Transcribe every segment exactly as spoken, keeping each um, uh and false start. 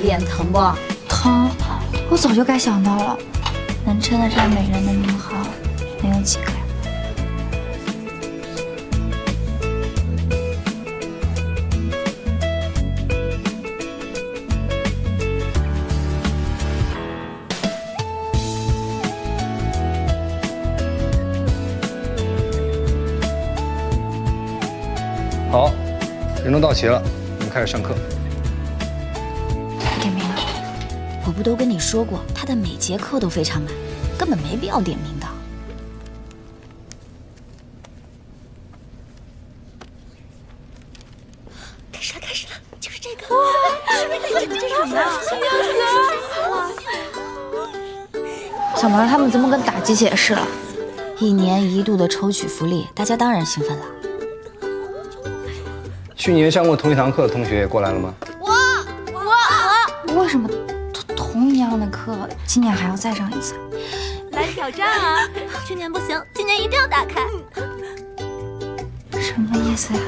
脸疼不？ 疼，我早就该想到了。能称得上美人的名号，能有几个呀？ 好，人都到齐了，我们开始上课。 点名了。 我不都跟你说过，他的每节课都非常满，根本没必要点名的。开始了，开始了，就是这个。哇，这这是什么呀？哇小毛他们怎么跟打鸡血似的？ 一年一度的抽取福利，大家当然兴奋了。 去年上过同一堂课的同学也过来了吗？ 我我为什么同同一样的课，今年还要再上一次？ 来挑战啊！去年不行，今年一定要打开。 什么意思呀？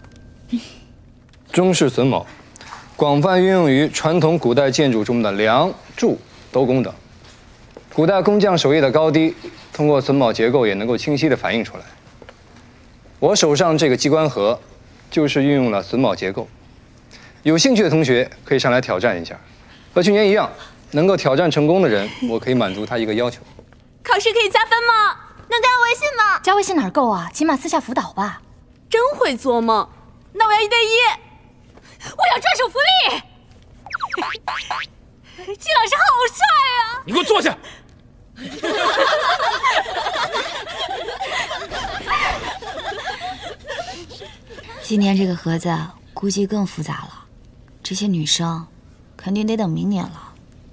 中式榫卯，广泛运用于传统古代建筑中的梁、柱、斗拱等。古代工匠手艺的高低，通过榫卯结构也能够清晰地反映出来。我手上这个机关盒，就是运用了榫卯结构。有兴趣的同学可以上来挑战一下。和去年一样，能够挑战成功的人，我可以满足他一个要求。 考试可以加分吗？能加我微信吗？ 加微信哪儿够啊？起码私下辅导吧。 真会做梦，那我要一对一。我要专属福利。季老师好帅啊！ 你给我坐下。 今年这个盒子估计更复杂了，这些女生肯定得等明年了。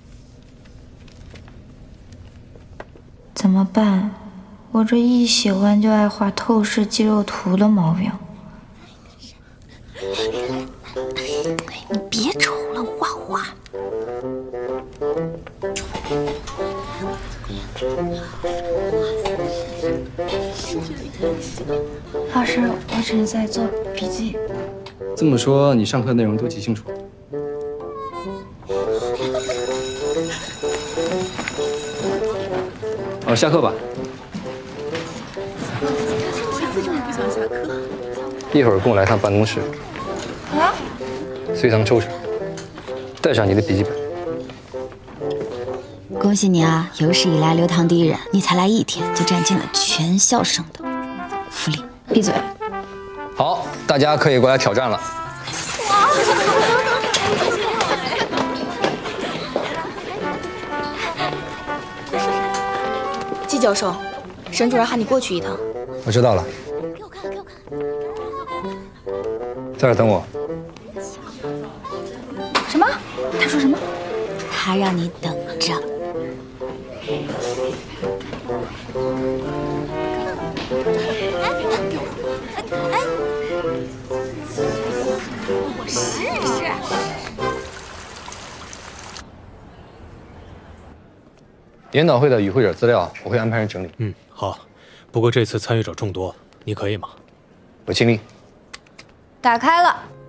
怎么办？我这一喜欢就爱画透视肌肉图的毛病。 你别瞅了，画画。 老师，我只是在做笔记。 这么说，你上课内容都记清楚了？好，下课吧。一会儿跟我来趟办公室。 啊？ 随堂抽查，带上你的笔记本。 恭喜你啊，有史以来留堂第一人，你才来一天就占尽了全校生的福利。 闭嘴！ 好，大家可以过来挑战了。 季教授，沈主任喊你过去一趟。 我知道了。 给我看，给我看。 在这儿等我。 什么？他说什么？ 他让你等着。 我试试。 研讨会的与会者资料我会安排人整理。 嗯，好。不过这次参与者众多，你可以吗？ 我尽力。 打开了。